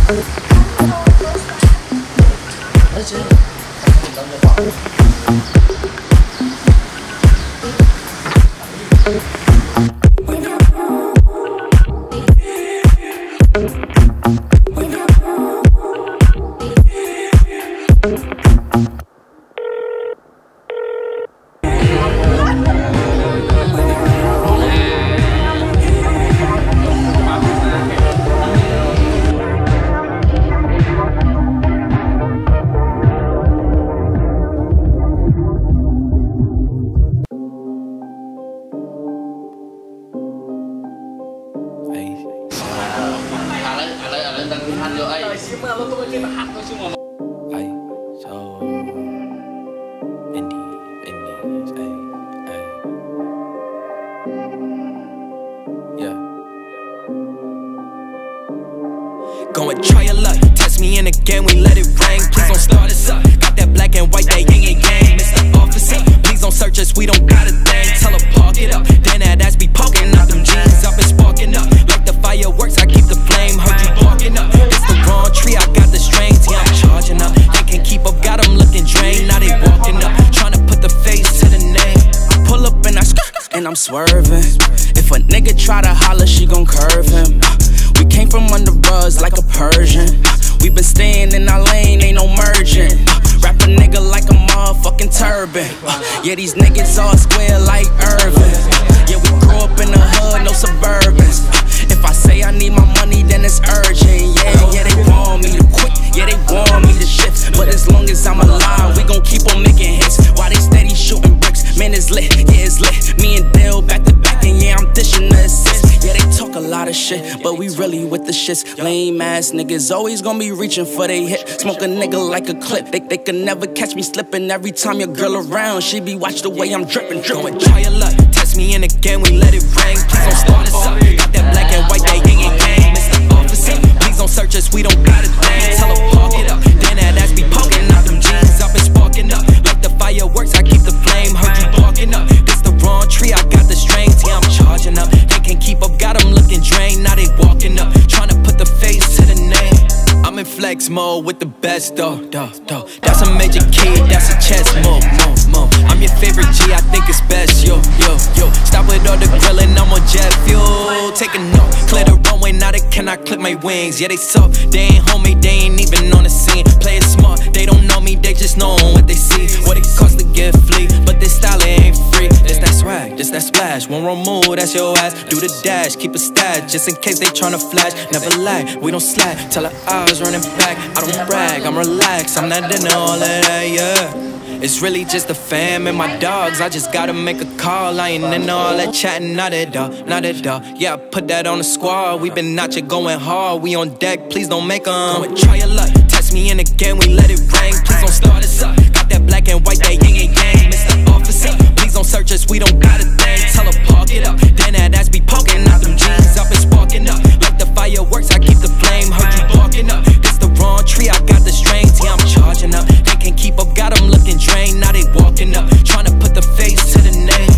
Go and try your luck, test me in again, we let it rain. Please don't start us up, got that black and white, that yin and yang. Mr. Officer, please don't search us, we don't got a thing. Tell her park it up, then that ass be poking out them jeans up and sparking up. Like the fireworks, I keep the flame, heard you barking up. It's the wrong tree, I got the strings, yeah, I'm charging up. They can't keep up, got them looking drained, now they walking up, trying to put the face to the name. I pull up and I and I'm swerving. If a nigga try to holler, she gon' curve him. We came from under rugs like a Persian. We been staying in our lane, ain't no merging. Wrap a nigga like a motherfucking turban. Yeah, these niggas all square like Irvin. Yeah, we grew up in the hood, no Suburbans. If I say I need my money, then it's urgent. Yeah, they want me to quit. Yeah, they want me to shift. But as long as I'm alive, we gon' keep on making hits. While they steady shooting bricks, man, it's lit, yeah, it's lit. Me and Dale back to back, and yeah, I'm dishing the assist. Yeah, they talk a lot of shit, but we really with the shits. Lame ass niggas always gonna be reaching for they hit. Smoke a nigga like a clip, they can never catch me slipping. Every time your girl around, she be watch the way I'm dripping. Go and try your luck, test me in again, we let it rain. Please don't start us up, got that black and white, that yin and yang. Mr. Officer, please don't search us, we don't got a thing. Tell her park it up, then that ass be poking out them jeans up and sparking up. Like the fireworks, I keep the flame, heard you barking up. This the wrong tree, I got the strings, yeah, I'm charging up. They can't keep up, got them looking drained, now they walking up, trying to put the face to the name. I'm in flex mode with the best, though. That's a major key, that's a chess move. I'm your favorite G, I think it's best, yo. Stop with all the grilling, I'm on jet fuel. Take a note, clear the runway, now they cannot clip my wings. Yeah, they soft, they ain't homie, they ain't even on the scene. Play it smart, they don't know me, they just know what they see. What it costs to get flea, but this style ain't free. This that swag, this that splash, one wrong move, that's your ass. Do the dash, keep a stash, just in case they tryna flash. Never lag, we don't slack, tell her eyes running back. I don't brag, I'm relaxed, I'm not into all of that, yeah. It's really just the fam and my dogs, I just gotta make a call. I ain't into all that chatting, not at all. Yeah, I put that on the squad, we been out here going hard. We on deck, please don't make 'em. Go and try your luck, test me in again, we let it rain. Please don't start us up, got that black and white, that yin and yang. Mr. Officer, please don't search us, we don't got a thing. Tell her park it up, then that ass be poking out them jeans up and sparking up. Like the fireworks, I keep the flame, heard you barking up. This the wrong tree, I got the strings, yeah, I'm charging up. They can't keep up, got them looking drained, now they walking up, trying to put the face to the name.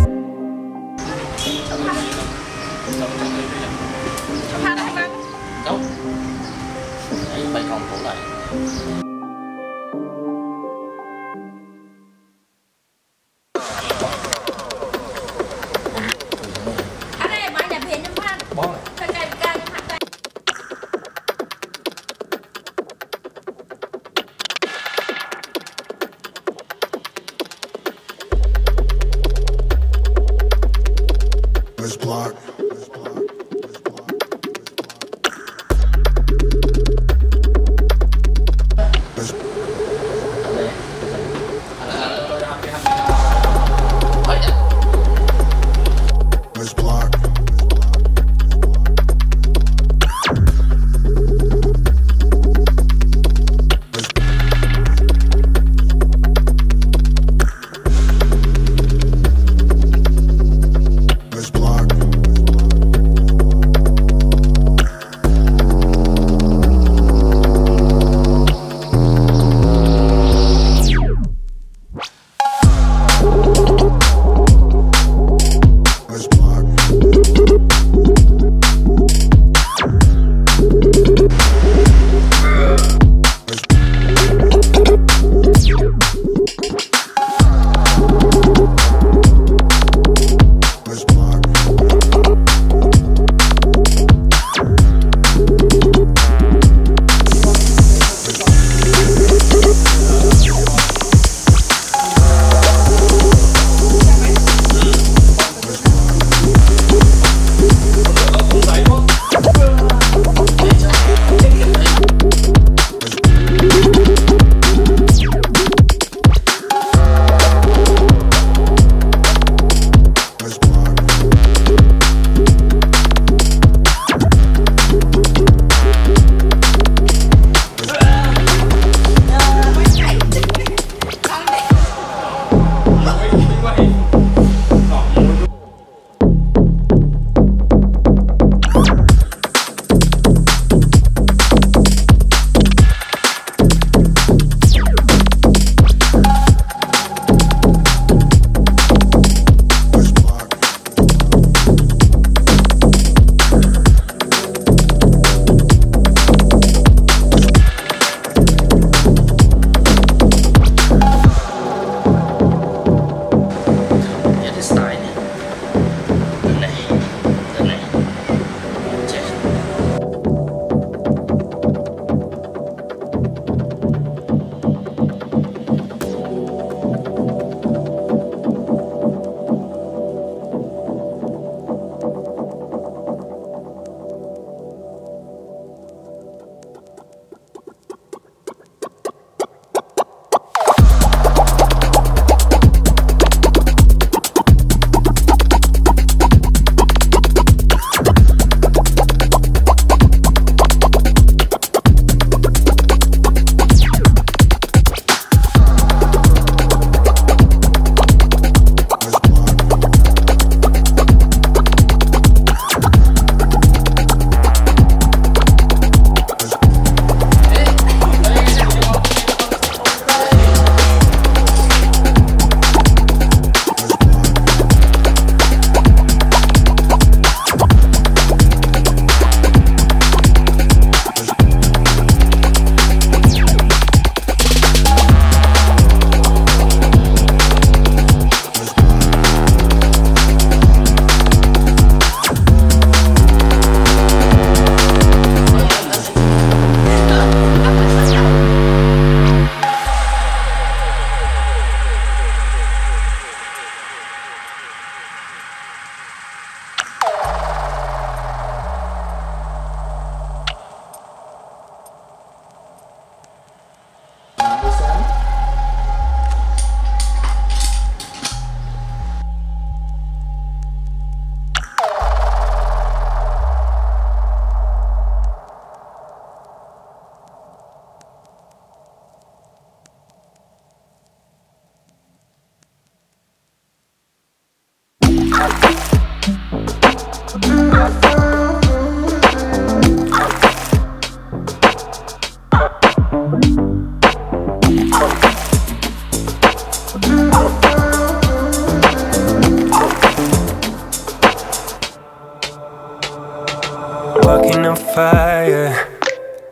Let's block. Let's block. Let's block.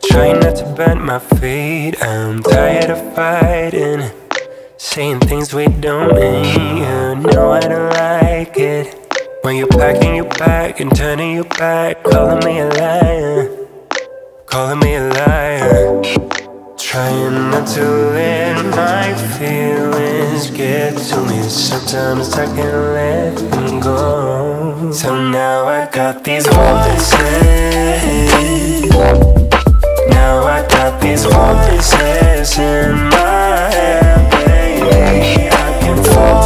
Trying not to bend my feet, I'm tired of fighting, saying things we don't mean. You know I don't like it when you're packing your bag and turning your back, calling me a liar, calling me a liar. Trying not to let my feelings get to me. Sometimes I can't let them go. So now I got these voices. Now I got these voices in my head, baby. I can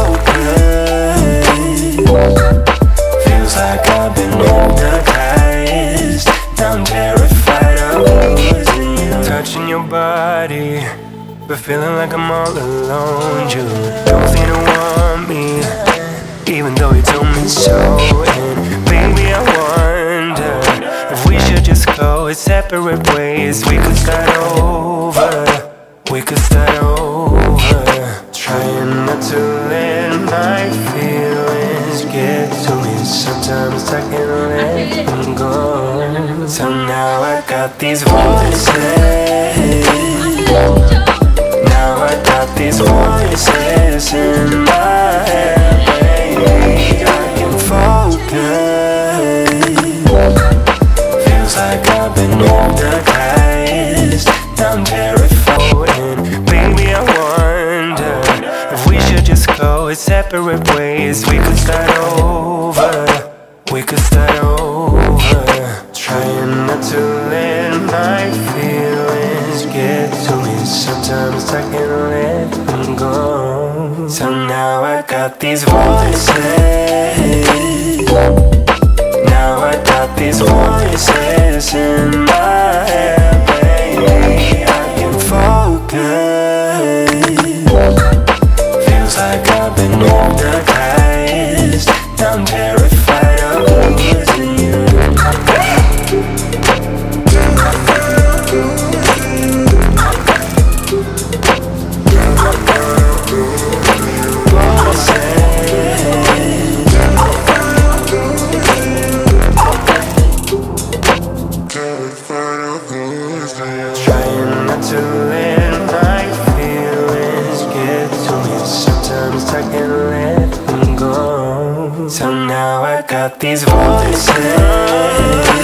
focus. Feels like I've been hypnotized. I'm terrified of losing you. Touching your body, but feeling like I'm all alone. You don't seem to want me, even though you told me so. And baby, I wonder if we should just go separate ways. We could start over, we could start over. Trying not to let my feelings get to me. Sometimes I can't let them go. So now I got these voices. Now I got these voices in my head, baby. I can focus. Feels like I've been hypnotized. I'm terrified, and baby, I wonder if we should just go separate ways. We could start over, we could start over. Trying not to let my feelings get to me. Sometimes I can't let them go. So now I got these voices. Now I got these voices in my head, baby. I can focus. Feels like I've been hypnotized. I'm terrified of losing you. Trying not to let my feelings get to me. Sometimes I can't let them go. So now I got these voices.